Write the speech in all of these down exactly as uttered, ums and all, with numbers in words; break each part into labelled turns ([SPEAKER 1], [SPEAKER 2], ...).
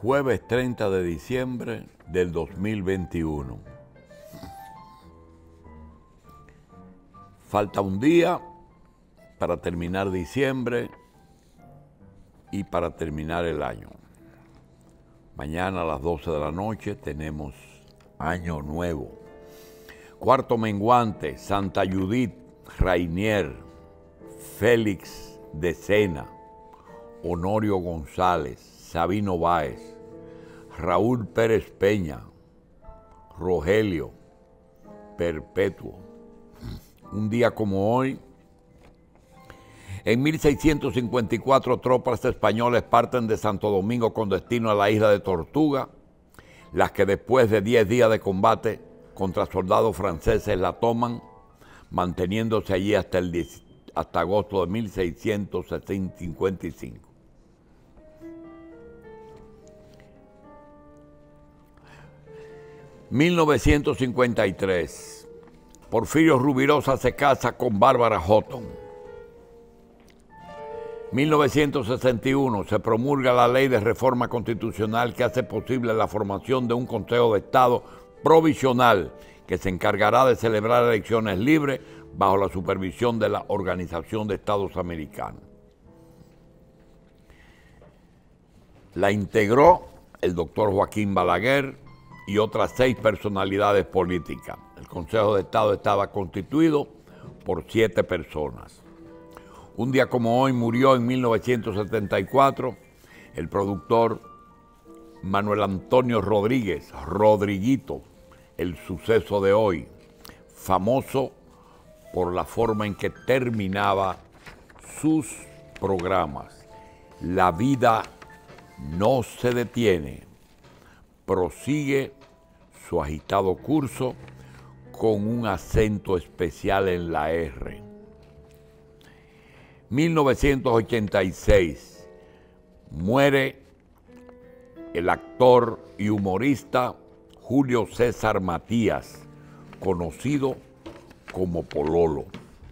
[SPEAKER 1] Jueves treinta de diciembre del dos mil veintiuno. Falta un día para terminar diciembre y para terminar el año. Mañana a las doce de la noche tenemos Año Nuevo. Cuarto menguante, Santa Judith, Rainier, Félix de Sena, Honorio González, Sabino Báez, Raúl Pérez Peña, Rogelio, Perpetuo. Un día como hoy, en mil seiscientos cincuenta y cuatro, tropas españolas parten de Santo Domingo con destino a la isla de Tortuga, las que después de diez días de combate contra soldados franceses la toman, manteniéndose allí hasta, el diez, hasta agosto de mil seiscientos cincuenta y cinco. mil novecientos cincuenta y tres, Porfirio Rubirosa se casa con Bárbara Houghton. mil novecientos sesenta y uno, se promulga la ley de reforma constitucional que hace posible la formación de un Consejo de Estado provisional que se encargará de celebrar elecciones libres bajo la supervisión de la Organización de Estados Americanos. La integró el doctor Joaquín Balaguer y otras seis personalidades políticas. El Consejo de Estado estaba constituido por siete personas. Un día como hoy murió en mil novecientos setenta y cuatro el productor Manuel Antonio Rodríguez, Rodriguito, El Suceso de Hoy, famoso por la forma en que terminaba sus programas. La vida no se detiene, prosigue su agitado curso con un acento especial en la R. mil novecientos ochenta y seis, muere el actor y humorista Julio César Matías, conocido como Pololo.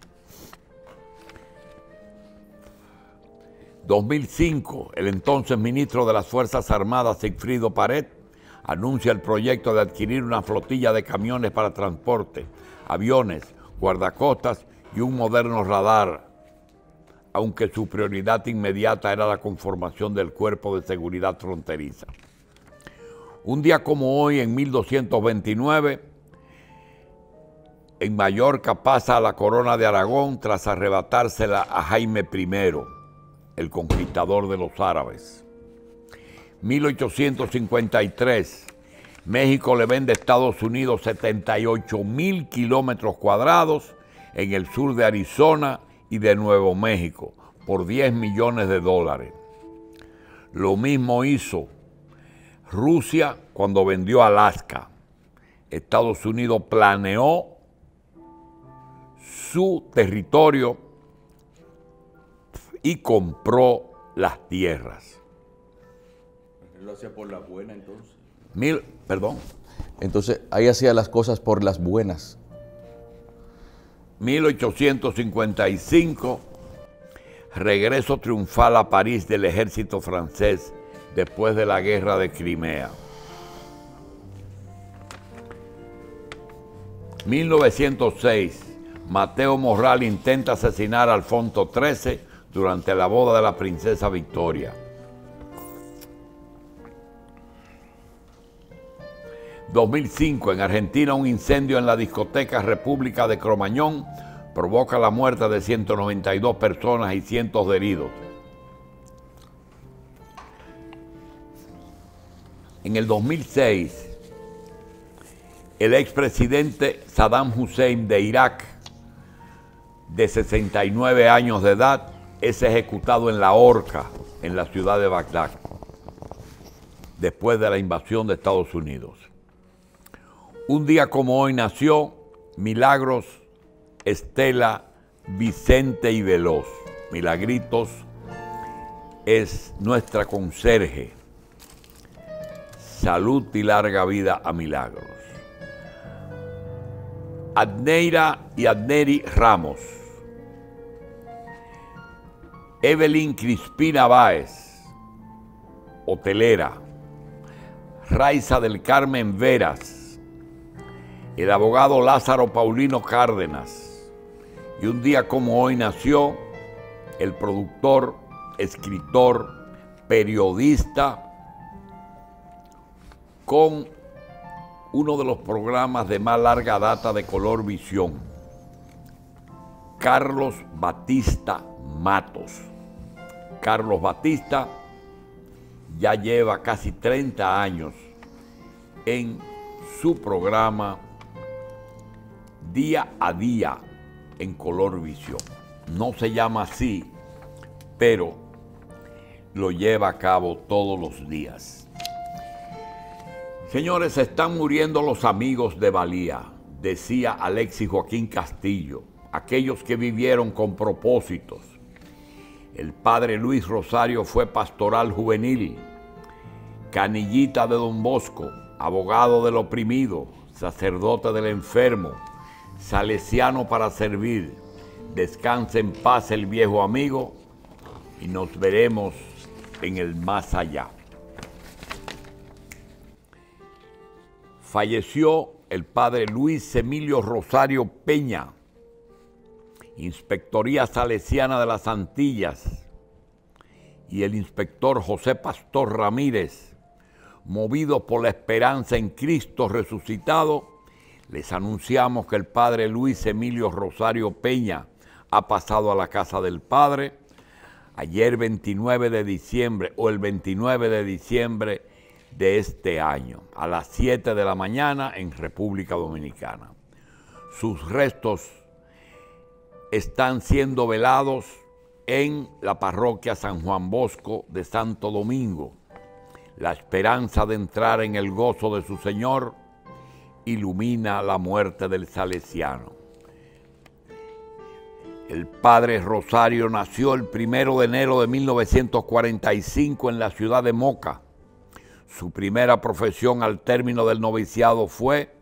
[SPEAKER 1] dos mil cinco, el entonces ministro de las Fuerzas Armadas, Sigfrido Pared, anuncia el proyecto de adquirir una flotilla de camiones para transporte, aviones, guardacostas y un moderno radar, aunque su prioridad inmediata era la conformación del Cuerpo de Seguridad Fronteriza. Un día como hoy, en mil doscientos veintinueve, en Mallorca pasa a la corona de Aragón tras arrebatársela a Jaime primero, el conquistador de los árabes. mil ochocientos cincuenta y tres, México le vende a Estados Unidos setenta y ocho mil kilómetros cuadrados en el sur de Arizona y de Nuevo México por diez millones de dólares. Lo mismo hizo Rusia cuando vendió Alaska. Estados Unidos planeó su territorio y compró las tierras.
[SPEAKER 2] ¿Él lo hacía por las buenas entonces?
[SPEAKER 1] Mil, perdón.
[SPEAKER 2] Entonces, ahí hacía las cosas por las buenas.
[SPEAKER 1] mil ochocientos cincuenta y cinco, regreso triunfal a París del ejército francés después de la guerra de Crimea. mil novecientos seis, Mateo Morral intenta asesinar a Alfonso trece durante la boda de la princesa Victoria. dos mil cinco, en Argentina, un incendio en la discoteca República de Cromañón provoca la muerte de ciento noventa y dos personas y cientos de heridos. En el dos mil seis, el expresidente Saddam Hussein de Irak, de sesenta y nueve años de edad, es ejecutado en la horca en la ciudad de Bagdad, después de la invasión de Estados Unidos. Un día como hoy nació Milagros Estela Vicente y Veloz. Milagritos es nuestra conserje. Salud y larga vida a Milagros. Adneira y Adneri Ramos. Evelyn Crispina Báez, hotelera. Raiza del Carmen Veras, el abogado Lázaro Paulino Cárdenas, y un día como hoy nació el productor, escritor, periodista, con uno de los programas de más larga data de Color Visión, Carlos Batista Matos. Carlos Batista ya lleva casi treinta años en su programa Día a Día en Color Visión. No se llama así, pero lo lleva a cabo todos los días. Señores, se están muriendo los amigos de Valía, decía Alexis Joaquín Castillo, aquellos que vivieron con propósitos. El padre Luis Rosario fue pastoral juvenil, canillita de Don Bosco, abogado del oprimido, sacerdote del enfermo, salesiano para servir. Descanse en paz el viejo amigo y nos veremos en el más allá. Falleció el padre Luis Emilio Rosario Peña, Inspectoría Salesiana de las Antillas, y el inspector José Pastor Ramírez, movidos por la esperanza en Cristo resucitado, les anunciamos que el padre Luis Emilio Rosario Peña ha pasado a la casa del Padre ayer veintinueve de diciembre o el veintinueve de diciembre de este año, a las siete de la mañana en República Dominicana. Sus restos están siendo velados en la parroquia San Juan Bosco de Santo Domingo. La esperanza de entrar en el gozo de su Señor ilumina la muerte del salesiano. El padre Rosario nació el primero de enero de mil novecientos cuarenta y cinco en la ciudad de Moca. Su primera profesión al término del noviciado fue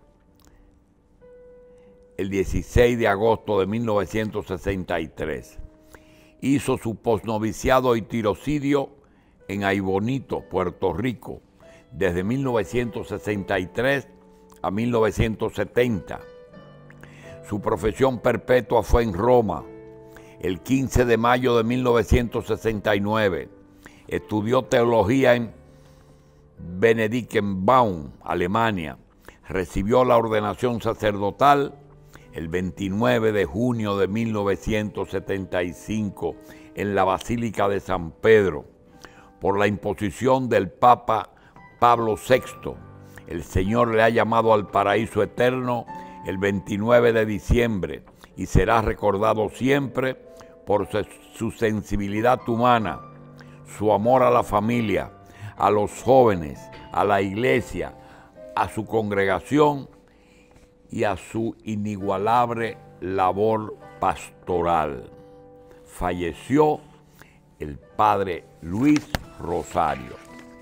[SPEAKER 1] el dieciséis de agosto de mil novecientos sesenta y tres. Hizo su posnoviciado y tirocidio en Aybonito, Puerto Rico, desde mil novecientos sesenta y tres a mil novecientos setenta. Su profesión perpetua fue en Roma. El quince de mayo de mil novecientos sesenta y nueve estudió teología en Benedictenbaum, Alemania. Recibió la ordenación sacerdotal el veintinueve de junio de mil novecientos setenta y cinco en la Basílica de San Pedro. Por la imposición del Papa Pablo sexto, el Señor le ha llamado al paraíso eterno el veintinueve de diciembre y será recordado siempre por su sensibilidad humana, su amor a la familia, a los jóvenes, a la iglesia, a su congregación y a su inigualable labor pastoral. Falleció el padre Luis Rosario.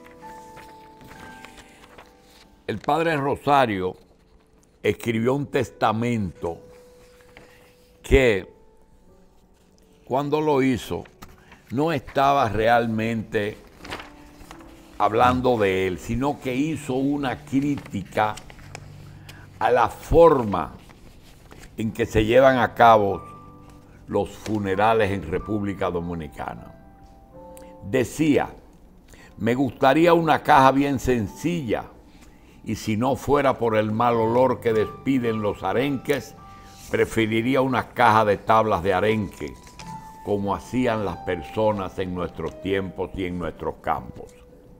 [SPEAKER 1] El padre Rosario escribió un testamento que cuando lo hizo no estaba realmente hablando de él, sino que hizo una crítica a la forma en que se llevan a cabo los funerales en República Dominicana. Decía, me gustaría una caja bien sencilla, y si no fuera por el mal olor que despiden los arenques, preferiría una caja de tablas de arenque, como hacían las personas en nuestros tiempos y en nuestros campos.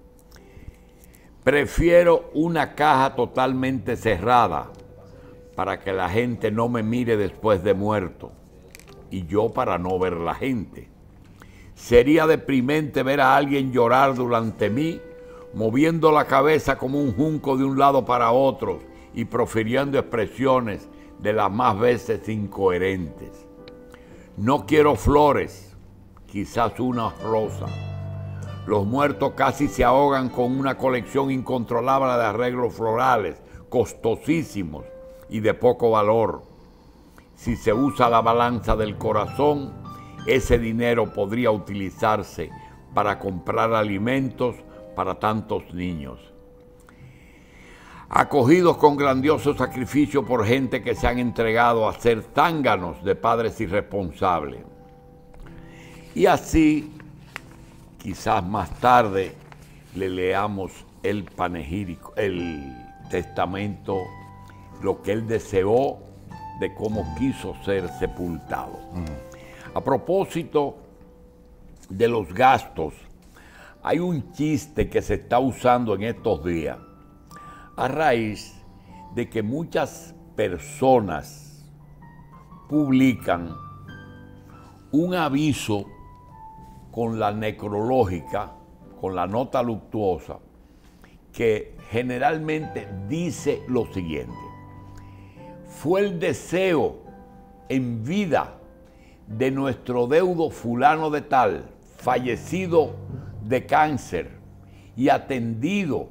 [SPEAKER 1] Prefiero una caja totalmente cerrada para que la gente no me mire después de muerto y yo para no ver la gente. Sería deprimente ver a alguien llorar durante mí, moviendo la cabeza como un junco de un lado para otro y profiriendo expresiones de las más veces incoherentes. No quiero flores, quizás una rosa. Los muertos casi se ahogan con una colección incontrolable de arreglos florales, costosísimos y de poco valor. Si se usa la balanza del corazón, ese dinero podría utilizarse para comprar alimentos para tantos niños. acogidos con grandioso sacrificio por gente que se han entregado a ser zánganos de padres irresponsables. Y así, quizás más tarde, le leamos el panegírico, el testamento, lo que él deseó de cómo quiso ser sepultado. Mm. A propósito de los gastos, hay un chiste que se está usando en estos días a raíz de que muchas personas publican un aviso con la necrológica, con la nota luctuosa, que generalmente dice lo siguiente: fue el deseo en vida de nuestro deudo fulano de tal, fallecido de cáncer y atendido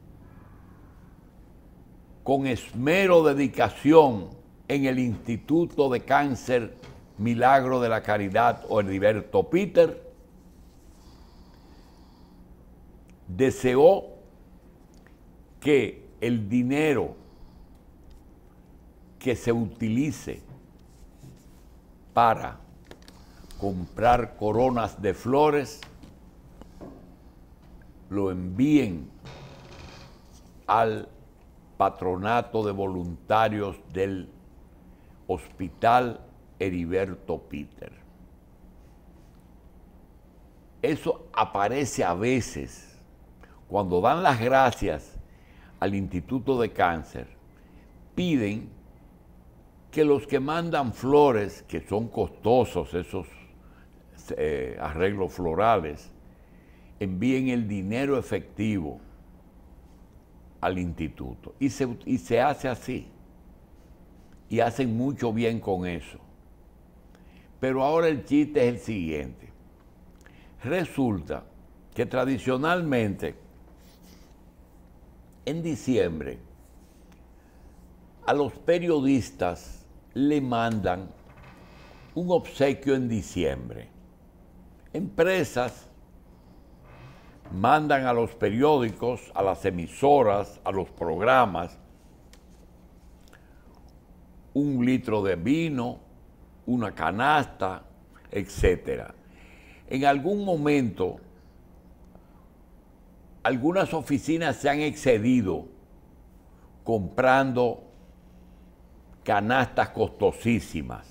[SPEAKER 1] con esmero, dedicación en el Instituto de Cáncer Milagro de la Caridad o Heriberto Peter, deseó que el dinero que se utilice para comprar coronas de flores lo envíen al patronato de voluntarios del Hospital Heriberto Peter. Eso aparece a veces cuando dan las gracias al Instituto de Cáncer. Piden que los que mandan flores, que son costosos esos eh, arreglos florales, envíen el dinero efectivo al instituto. Y se, y se hace así. Y hacen mucho bien con eso. Pero ahora el chiste es el siguiente. Resulta que tradicionalmente, en diciembre, a los periodistas le mandan un obsequio en diciembre. Empresas mandan a los periódicos, a las emisoras, a los programas, un litro de vino, una canasta, etcétera. En algún momento, algunas oficinas se han excedido comprando canastas costosísimas,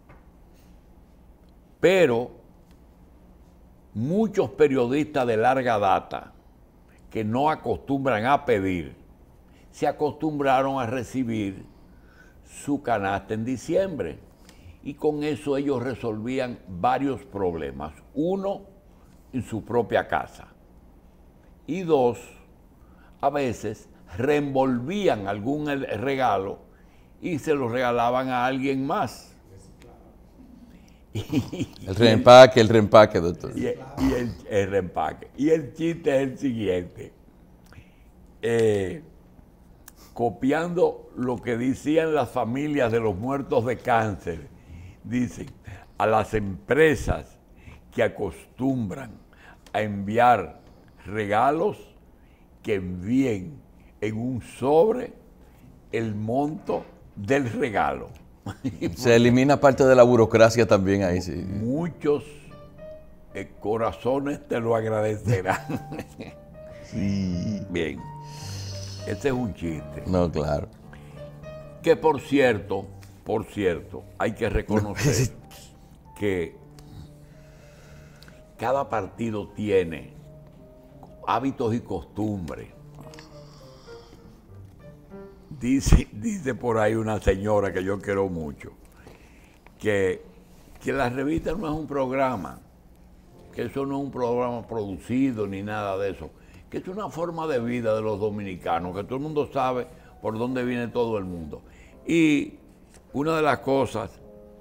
[SPEAKER 1] pero muchos periodistas de larga data que no acostumbran a pedir, se acostumbraron a recibir su canasta en diciembre, y con eso ellos resolvían varios problemas. Uno, en su propia casa, y dos, a veces reenvolvían algún regalo y se lo regalaban a alguien más.
[SPEAKER 2] El reempaque, el reempaque, doctor.
[SPEAKER 1] Y, el, y el, el reempaque. Y el chiste es el siguiente. Eh, copiando lo que decían las familias de los muertos de cáncer, dicen: a las empresas que acostumbran a enviar regalos, que envíen en un sobre el monto del regalo.
[SPEAKER 2] Se elimina parte de la burocracia también ahí, sí.
[SPEAKER 1] Muchos eh, corazones te lo agradecerán.
[SPEAKER 2] Sí.
[SPEAKER 1] Bien, ese es un chiste.
[SPEAKER 2] No, claro.
[SPEAKER 1] Que por cierto, por cierto, hay que reconocer que cada partido tiene hábitos y costumbres. Dice, dice por ahí una señora que yo quiero mucho, que, que la revista no es un programa, que eso no es un programa producido ni nada de eso, que es una forma de vida de los dominicanos, que todo el mundo sabe por dónde viene todo el mundo. Y una de las cosas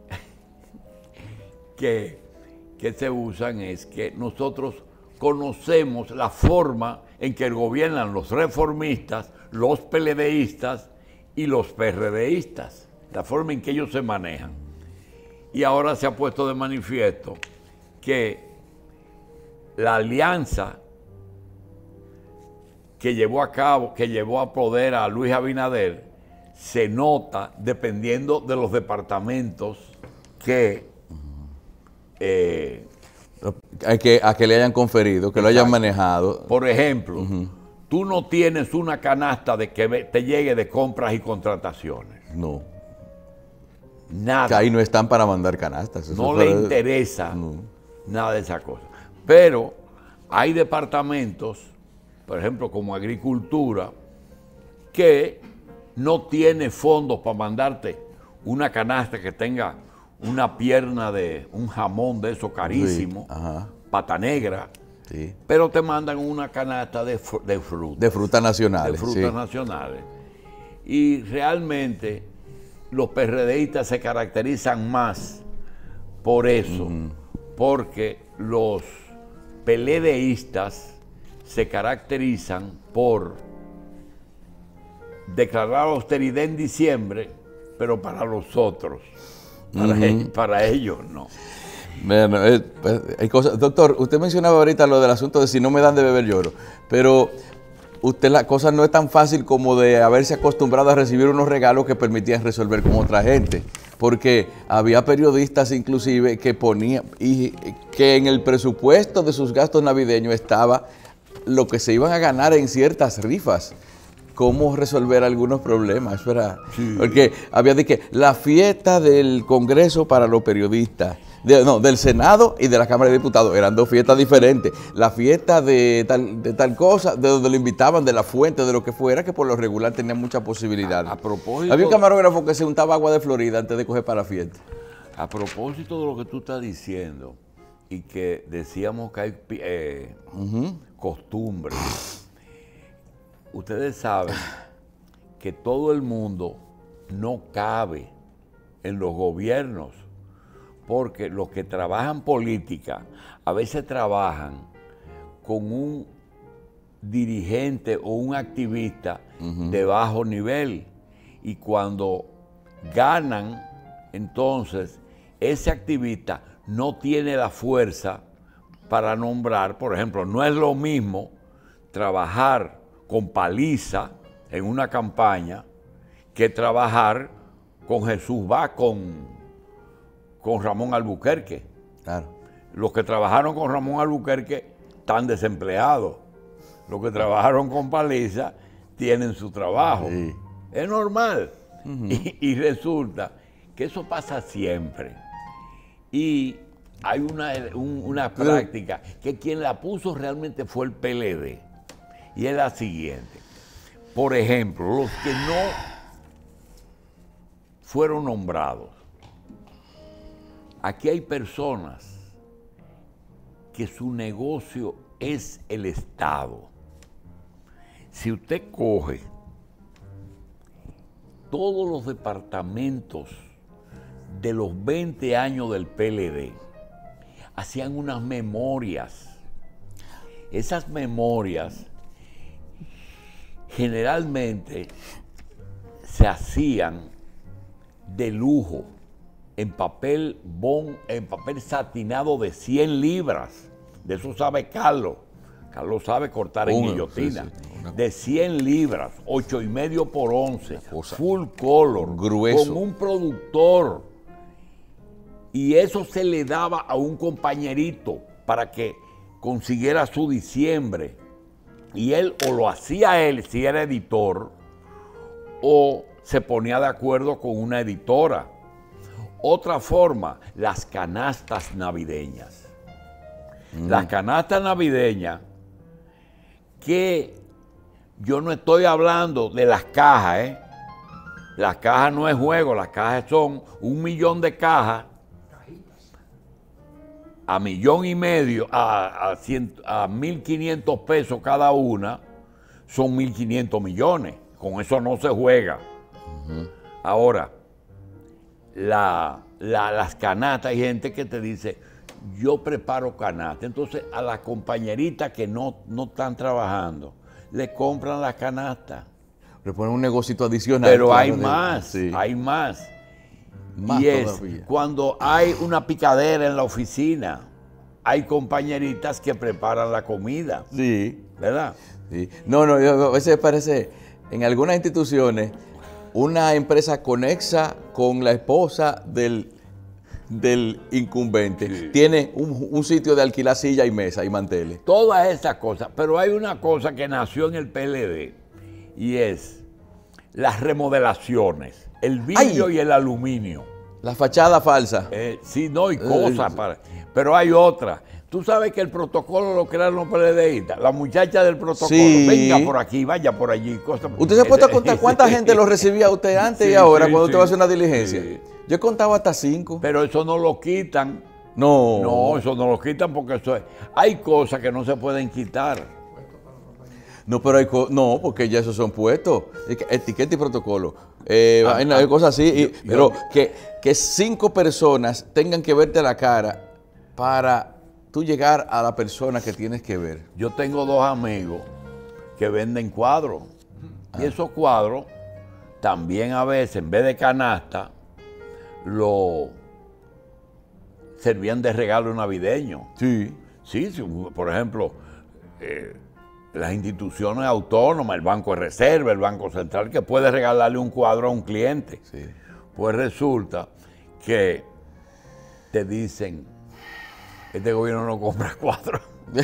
[SPEAKER 1] que, que se usan es que nosotros conocemos la forma en que gobiernan los reformistas, los peledeístas y los PRDistas, la forma en que ellos se manejan. Y ahora se ha puesto de manifiesto que la alianza que llevó a cabo, que llevó a poder a Luis Abinader, se nota dependiendo de los departamentos que, eh,
[SPEAKER 2] a que a que le hayan conferido, que lo hayan manejado.
[SPEAKER 1] Por ejemplo, uh-huh. tú no tienes una canasta de que te llegue de compras y contrataciones.
[SPEAKER 2] No.
[SPEAKER 1] Nada.
[SPEAKER 2] Que ahí no están para mandar canastas.
[SPEAKER 1] No le
[SPEAKER 2] para...
[SPEAKER 1] interesa
[SPEAKER 2] no.
[SPEAKER 1] nada de esa cosa. Pero hay departamentos, por ejemplo, como Agricultura, que no tiene fondos para mandarte una canasta que tenga una pierna de un jamón de eso carísimo,
[SPEAKER 2] sí. Ajá.
[SPEAKER 1] pata negra,
[SPEAKER 2] sí.
[SPEAKER 1] pero te mandan una canasta de, fr de frutas.
[SPEAKER 2] De frutas nacionales.
[SPEAKER 1] De frutas
[SPEAKER 2] sí.
[SPEAKER 1] nacionales. Y realmente los PRDistas se caracterizan más por eso, uh-huh. porque los PLDistas se caracterizan por declarar austeridad en diciembre, pero para los otros, para, uh-huh. ellos, para ellos no.
[SPEAKER 2] Bueno, eh, hay cosas. Doctor, usted mencionaba ahorita lo del asunto de si no me dan de beber lloro, pero usted la cosa no es tan fácil como de haberse acostumbrado a recibir unos regalos que permitían resolver con otra gente, porque había periodistas inclusive que ponían, y que en el presupuesto de sus gastos navideños estaba lo que se iban a ganar en ciertas rifas, cómo resolver algunos problemas. Eso era, sí. Porque había de que la fiesta del Congreso para los periodistas, de, no, del Senado y de la Cámara de Diputados, eran dos fiestas diferentes. La fiesta de tal, de tal cosa, de donde lo invitaban, de la fuente, de lo que fuera, que por lo regular tenía muchas posibilidades.
[SPEAKER 1] A, a propósito,
[SPEAKER 2] había un camarógrafo que se untaba agua de Florida antes de coger para la fiesta.
[SPEAKER 1] A propósito de lo que tú estás diciendo, y que decíamos que hay eh, uh-huh. costumbres, ustedes saben que todo el mundo no cabe en los gobiernos, porque los que trabajan política a veces trabajan con un dirigente o un activista uh-huh. de bajo nivel, y cuando ganan, entonces ese activista no tiene la fuerza para nombrar. Por ejemplo, no es lo mismo trabajar con Paliza en una campaña que trabajar con Jesús Va, con, con Ramón Albuquerque.
[SPEAKER 2] Claro.
[SPEAKER 1] Los que trabajaron con Ramón Albuquerque están desempleados. Los que trabajaron con Paliza tienen su trabajo. Sí. Es normal. Uh-huh. y, y resulta que eso pasa siempre. Y hay una, un, una práctica que quien la puso realmente fue el P L D. Y es la siguiente. Por ejemplo, los que no fueron nombrados. Aquí hay personas que su negocio es el Estado. Si usted coge todos los departamentos de los veinte años del P L D, hacían unas memorias. Esas memorias generalmente se hacían de lujo, en papel bond, en papel satinado de cien libras. De eso sabe Carlos. Carlos sabe cortar en guillotina. Sí, sí, una... De cien libras, ocho y medio por once, full color,
[SPEAKER 2] grueso,
[SPEAKER 1] con un productor. Y eso se le daba a un compañerito para que consiguiera su diciembre. Y él o lo hacía él si era editor, o se ponía de acuerdo con una editora. Otra forma, las canastas navideñas. Mm. Las canastas navideñas, que yo no estoy hablando de las cajas, ¿eh? Las cajas no es juego, las cajas son un millón de cajas, a millón y medio, a, a, cien, a mil quinientos pesos cada una, son mil quinientos millones. Con eso no se juega. Uh-huh. Ahora, la, la, las canastas, hay gente que te dice, yo preparo canastas. Entonces, a las compañeritas que no, no están trabajando, le compran las canastas.
[SPEAKER 2] Le ponen un negocito adicional.
[SPEAKER 1] Pero hay más, sí. hay más.
[SPEAKER 2] Más
[SPEAKER 1] y es
[SPEAKER 2] todavía.
[SPEAKER 1] Cuando hay una picadera en la oficina, hay compañeritas que preparan la comida.
[SPEAKER 2] Sí.
[SPEAKER 1] ¿Verdad?
[SPEAKER 2] Sí. No, no, a veces parece, en algunas instituciones, una empresa conexa con la esposa del, del incumbente. Sí. Tiene un, un sitio de alquilar silla y mesa y manteles.
[SPEAKER 1] Todas esas cosas. Pero hay una cosa que nació en el P L D y es las remodelaciones, el vidrio ¡ay! Y el aluminio.
[SPEAKER 2] La fachada falsa.
[SPEAKER 1] Eh, sí, no, y cosas. Eh, para, pero hay otra. Tú sabes que el protocolo lo crearon los PLDistas. La muchacha del protocolo, sí. Venga por aquí, vaya por allí. Cosas.
[SPEAKER 2] ¿Usted se ha puesto a contar cuánta gente lo recibía usted antes sí, y ahora sí, cuando sí. usted va a hacer una diligencia? Sí. Yo he contado hasta cinco.
[SPEAKER 1] Pero eso no lo quitan.
[SPEAKER 2] No.
[SPEAKER 1] No, eso no lo quitan porque eso es. Hay cosas que no se pueden quitar.
[SPEAKER 2] No, pero hay cosas. No, porque ya esos son puestos. Etiqueta y protocolo. Eh, ah, hay, hay cosas así. Y, yo, pero yo, que, que cinco personas tengan que verte la cara para tú llegar a la persona que tienes que ver.
[SPEAKER 1] Yo tengo dos amigos que venden cuadros. Ah. Y esos cuadros también a veces, en vez de canasta, lo servían de regalo navideño.
[SPEAKER 2] Sí.
[SPEAKER 1] Sí, sí, por ejemplo, eh, las instituciones autónomas, el Banco de Reserva, el Banco Central, que puede regalarle un cuadro a un cliente.
[SPEAKER 2] Sí.
[SPEAKER 1] Pues resulta que te dicen, este gobierno no compra cuadros.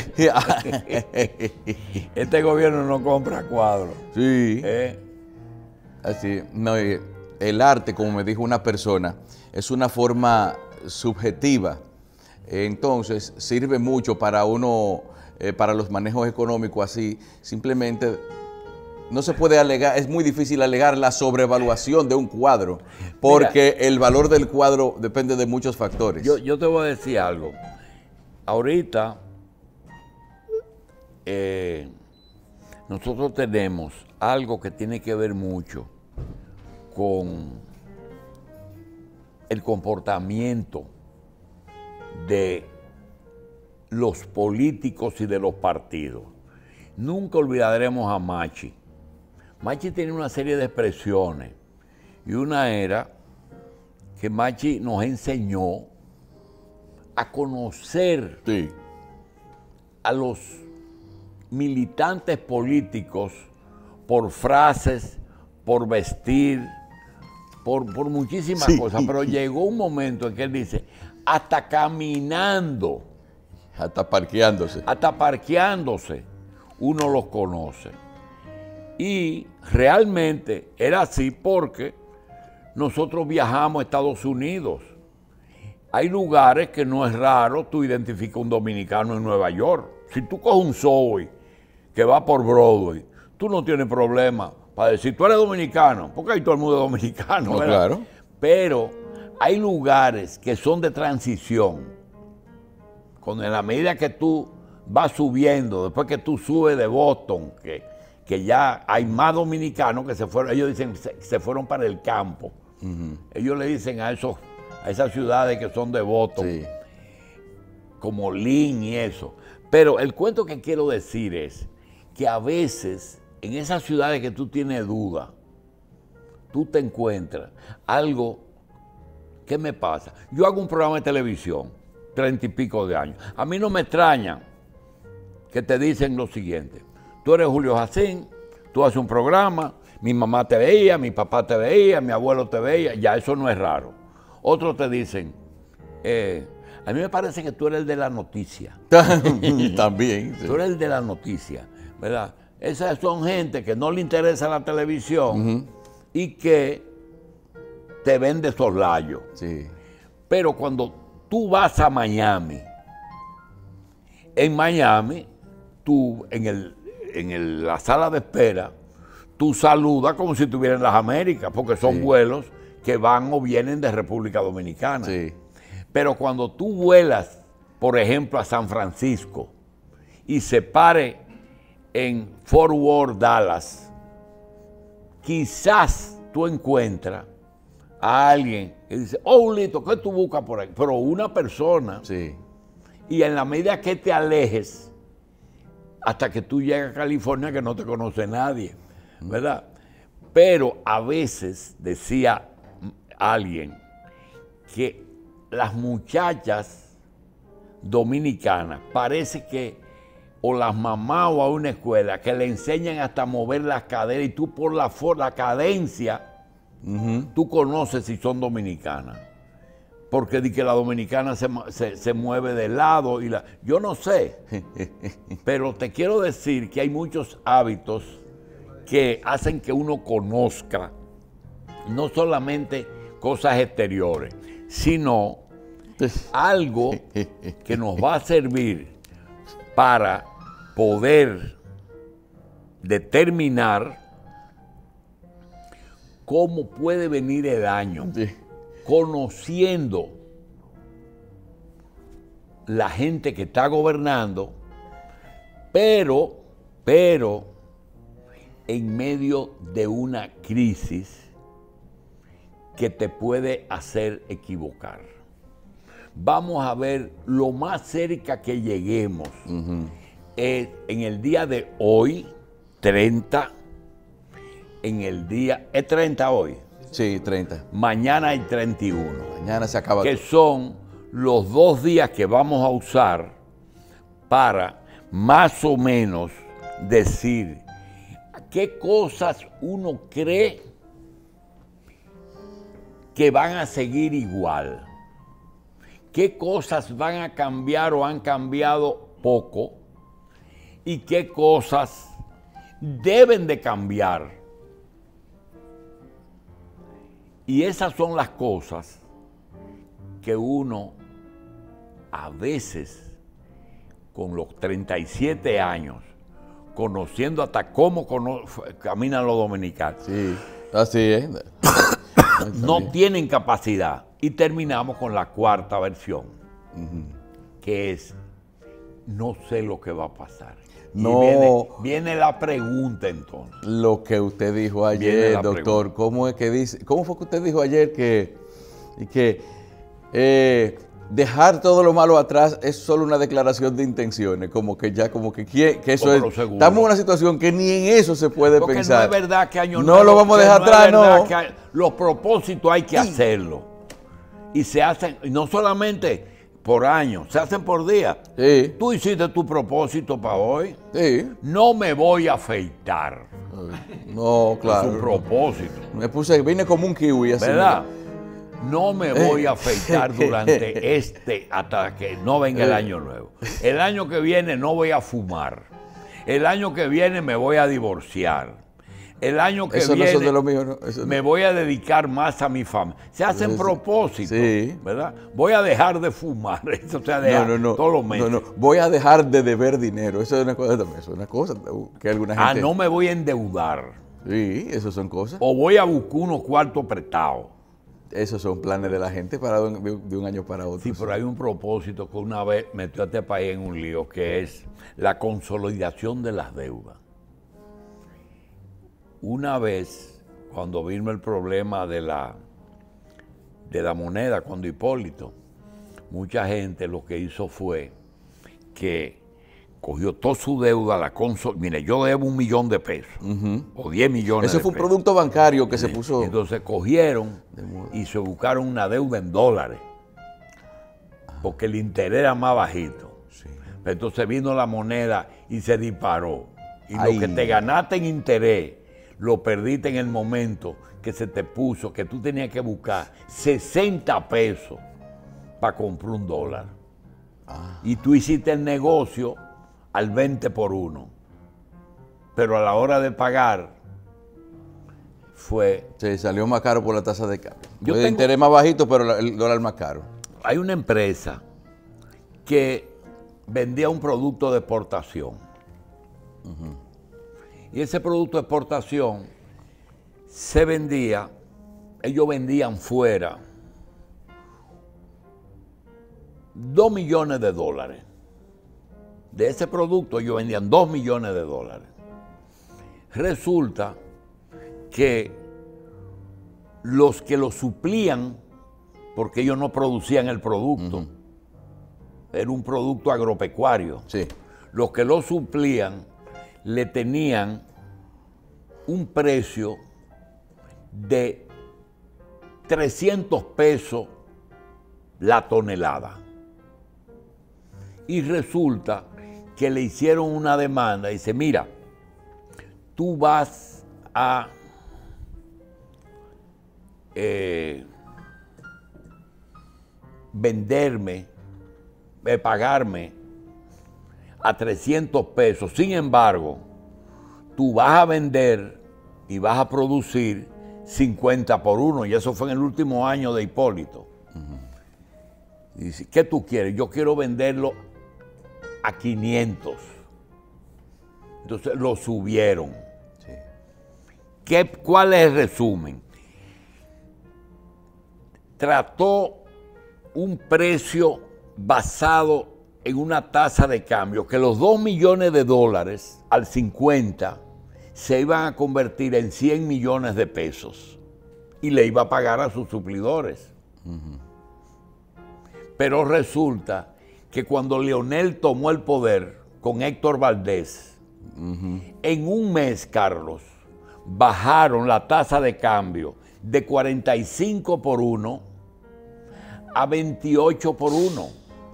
[SPEAKER 1] Este gobierno no compra cuadros.
[SPEAKER 2] Sí.
[SPEAKER 1] ¿Eh?
[SPEAKER 2] Así, no, el arte, como me dijo una persona, es una forma subjetiva. Entonces, sirve mucho para uno, eh, para los manejos económicos así. Simplemente no se puede alegar, es muy difícil alegar la sobrevaluación de un cuadro, porque Mira, el valor del cuadro depende de muchos factores.
[SPEAKER 1] Yo, yo te voy a decir algo. Ahorita, eh, nosotros tenemos algo que tiene que ver mucho con el comportamiento de los políticos y de los partidos. Nunca olvidaremos a Machi. Machi tiene una serie de expresiones y una era que Machi nos enseñó a conocer
[SPEAKER 2] sí.
[SPEAKER 1] a los militantes políticos por frases, por vestir, por, por muchísimas sí. cosas, pero llegó un momento en que él dice, hasta caminando,
[SPEAKER 2] hasta parqueándose,
[SPEAKER 1] hasta parqueándose, uno los conoce. Y realmente era así porque nosotros viajamos a Estados Unidos. Hay lugares que no es raro tú identificas un dominicano en Nueva York. Si tú coges un subway que va por Broadway, tú no tienes problema para decir, tú eres dominicano, porque ahí todo el mundo es dominicano.
[SPEAKER 2] No, claro.
[SPEAKER 1] Pero hay lugares que son de transición. Cuando en la medida que tú vas subiendo, después que tú subes de Boston, que, que ya hay más dominicanos que se fueron, ellos dicen se, se fueron para el campo. Uh-huh. Ellos le dicen a esos, a esas ciudades que son de Boston, sí. como Lynn y eso. Pero el cuento que quiero decir es que a veces en esas ciudades que tú tienes duda, tú te encuentras algo. ¿Qué me pasa? Yo hago un programa de televisión, treinta y pico de años. A mí no me extraña que te dicen lo siguiente. Tú eres Julio Jacín, tú haces un programa, mi mamá te veía, mi papá te veía, mi abuelo te veía, ya eso no es raro. Otros te dicen, eh, a mí me parece que tú eres el de la noticia.
[SPEAKER 2] También. Sí.
[SPEAKER 1] Tú eres el de la noticia, ¿verdad? Esas son gente que no le interesa la televisión uh-huh. y que te ven de soslayo.
[SPEAKER 2] Sí.
[SPEAKER 1] Pero cuando tú vas a Miami, en Miami, tú en, el, en el, la sala de espera, tú saludas como si estuvieras en las Américas, porque son sí. vuelos que van o vienen de República Dominicana.
[SPEAKER 2] Sí.
[SPEAKER 1] Pero cuando tú vuelas, por ejemplo, a San Francisco y se pare en Fort Worth, Dallas, quizás tú encuentras a alguien que dice, oh, Lito, ¿qué tú buscas por ahí? Pero una persona,
[SPEAKER 2] sí.
[SPEAKER 1] y en la medida que te alejes, hasta que tú llegas a California que no te conoce nadie, ¿verdad? Pero a veces, decía alguien, que las muchachas dominicana parece que o las mamás o a una escuela que le enseñan hasta a mover las caderas y tú por la, la cadencia, uh-huh. tú conoces si son dominicanas. Porque di que la dominicana se, se, se mueve de lado y la... Yo no sé, pero te quiero decir que hay muchos hábitos que hacen que uno conozca no solamente cosas exteriores, sino algo que nos va a servir para poder determinar cómo puede venir el año. Sí. Conociendo la gente que está gobernando, pero, pero en medio de una crisis que te puede hacer equivocar. Vamos a ver lo más cerca que lleguemos. Uh-huh. Es en el día de hoy, treinta, en el día, ¿es treinta hoy?
[SPEAKER 2] Sí, treinta.
[SPEAKER 1] Mañana hay treinta y uno.
[SPEAKER 2] Mañana se acaba.
[SPEAKER 1] Que son los dos días que vamos a usar para más o menos decir qué cosas uno cree que van a seguir igual, qué cosas van a cambiar o han cambiado poco y qué cosas deben de cambiar. Y esas son las cosas que uno a veces con los treinta y siete años, conociendo hasta cómo cono- caminan los dominicanos,
[SPEAKER 2] sí, así es.
[SPEAKER 1] no tienen capacidad. Y terminamos con la cuarta versión, uh-huh. que es, no sé lo que va a pasar.
[SPEAKER 2] No,
[SPEAKER 1] viene, viene la pregunta entonces.
[SPEAKER 2] Lo que usted dijo ayer, doctor, pregunta. ¿cómo es que dice? ¿Cómo fue que usted dijo ayer que, que eh, dejar todo lo malo atrás es solo una declaración de intenciones? Como que ya, como que, que eso es. Estamos en una situación que ni en eso se puede
[SPEAKER 1] Porque
[SPEAKER 2] pensar.
[SPEAKER 1] No es verdad que año
[SPEAKER 2] no
[SPEAKER 1] nuevo,
[SPEAKER 2] lo vamos a dejar
[SPEAKER 1] no
[SPEAKER 2] atrás, no.
[SPEAKER 1] Que hay, los propósitos hay que hacerlo. Y se hacen, no solamente por año, se hacen por día.
[SPEAKER 2] Sí.
[SPEAKER 1] Tú hiciste tu propósito para hoy.
[SPEAKER 2] Sí.
[SPEAKER 1] No me voy a afeitar.
[SPEAKER 2] No, claro.
[SPEAKER 1] Es un propósito.
[SPEAKER 2] Me puse, vine como un kiwi así.
[SPEAKER 1] ¿Verdad? No me voy a afeitar durante este, hasta que no venga el año nuevo. El año que viene no voy a fumar. El año que viene me voy a divorciar. El año que
[SPEAKER 2] Eso
[SPEAKER 1] viene
[SPEAKER 2] no son de lo mío, ¿no? Eso
[SPEAKER 1] me
[SPEAKER 2] no.
[SPEAKER 1] voy a dedicar más a mi familia. Se hacen
[SPEAKER 2] Eso,
[SPEAKER 1] propósitos,
[SPEAKER 2] sí.
[SPEAKER 1] ¿verdad? Voy a dejar de fumar. Eso se deja
[SPEAKER 2] no, no, no,
[SPEAKER 1] todos los meses.
[SPEAKER 2] No, no. Voy a dejar de deber dinero. Eso es una cosa también. Eso es una cosa que alguna gente...
[SPEAKER 1] Ah, no me voy a endeudar.
[SPEAKER 2] Sí, eso son cosas.
[SPEAKER 1] O voy a buscar unos cuartos prestados.
[SPEAKER 2] Esos son planes de la gente para de un, de un año para otro.
[SPEAKER 1] Sí, pero hay un propósito que una vez metió a este país en un lío, que es la consolidación de las deudas. Una vez, cuando vino el problema de la, de la moneda, cuando Hipólito, mucha gente lo que hizo fue que cogió toda su deuda, la consol... Mire, yo debo un millón de pesos, uh-huh. o diez millones
[SPEAKER 2] Ese
[SPEAKER 1] de
[SPEAKER 2] fue un
[SPEAKER 1] pesos.
[SPEAKER 2] producto bancario que sí. se puso...
[SPEAKER 1] Entonces cogieron y se buscaron una deuda en dólares, porque el interés era más bajito. Sí. Entonces vino la moneda y se disparó. Y Ay. lo que te ganaste en interés, lo perdiste en el momento que se te puso, que tú tenías que buscar sesenta pesos para comprar un dólar. Ah. Y tú hiciste el negocio al veinte por uno. Pero a la hora de pagar fue...
[SPEAKER 2] Sí, salió más caro por la tasa de cambio.
[SPEAKER 1] Yo
[SPEAKER 2] fue de
[SPEAKER 1] tengo,
[SPEAKER 2] interés más bajito, pero el dólar más caro.
[SPEAKER 1] Hay una empresa que vendía un producto de exportación. Uh-huh. Y ese producto de exportación se vendía, ellos vendían fuera dos millones de dólares. De ese producto ellos vendían dos millones de dólares. Resulta que los que lo suplían, porque ellos no producían el producto, uh-huh. era un producto agropecuario,
[SPEAKER 2] sí.
[SPEAKER 1] los que lo suplían le tenían un precio de trescientos pesos la tonelada. Y resulta que le hicieron una demanda. Dice, mira, tú vas a eh, venderme, eh, pagarme a trescientos pesos. Sin embargo, tú vas a vender y vas a producir cincuenta por uno. Y eso fue en el último año de Hipólito. Uh-huh. Y dice, ¿qué tú quieres? Yo quiero venderlo a quinientos. Entonces lo subieron. Sí. ¿Qué, ¿Cuál es el resumen? Trató un precio basado en una tasa de cambio, que los dos millones de dólares al cincuenta se iban a convertir en cien millones de pesos y le iba a pagar a sus suplidores. Uh-huh. Pero resulta que cuando Leonel tomó el poder con Héctor Valdés, uh-huh. en un mes, Carlos, bajaron la tasa de cambio de cuarenta y cinco por uno a veintiocho por uno.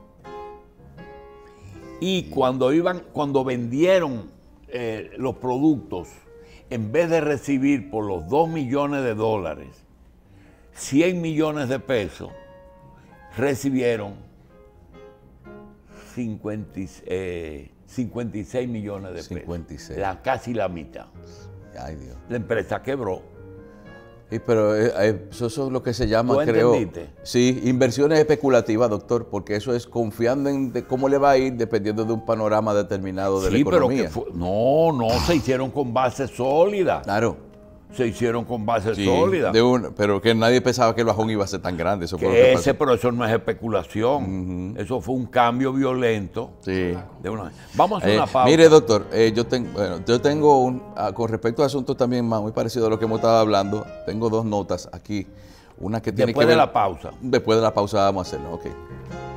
[SPEAKER 1] Y cuando iban, cuando vendieron eh, los productos, en vez de recibir por los dos millones de dólares cien millones de pesos, recibieron cincuenta, eh, cincuenta y seis millones de pesos.
[SPEAKER 2] cincuenta y seis.
[SPEAKER 1] La, casi la mitad.
[SPEAKER 2] Ay, Dios.
[SPEAKER 1] La empresa quebró.
[SPEAKER 2] Sí, pero eh, eso, eso es lo que se llama,
[SPEAKER 1] ¿Tú
[SPEAKER 2] creo.
[SPEAKER 1] entendiste?
[SPEAKER 2] Sí, inversiones especulativas, doctor, porque eso es confiando en de cómo le va a ir dependiendo de un panorama determinado de
[SPEAKER 1] sí,
[SPEAKER 2] la economía.
[SPEAKER 1] Pero que fue, no, no, se hicieron con base sólida.
[SPEAKER 2] Claro.
[SPEAKER 1] Se hicieron con base
[SPEAKER 2] sí,
[SPEAKER 1] sólida.
[SPEAKER 2] De un, pero que nadie pensaba que el bajón iba a ser tan grande. Eso
[SPEAKER 1] que
[SPEAKER 2] fue lo que
[SPEAKER 1] ese,
[SPEAKER 2] pasó.
[SPEAKER 1] pero eso no es especulación. Uh-huh. Eso fue un cambio violento.
[SPEAKER 2] Sí.
[SPEAKER 1] De una, vamos a
[SPEAKER 2] eh,
[SPEAKER 1] una pausa.
[SPEAKER 2] Mire, doctor, eh, yo, ten, bueno, yo tengo, un, ah, con respecto a asuntos también más, muy parecido a lo que hemos estado hablando, tengo dos notas aquí. Una que tiene
[SPEAKER 1] Después
[SPEAKER 2] que ver,
[SPEAKER 1] de la pausa.
[SPEAKER 2] Después de la pausa vamos a hacerlo, ok.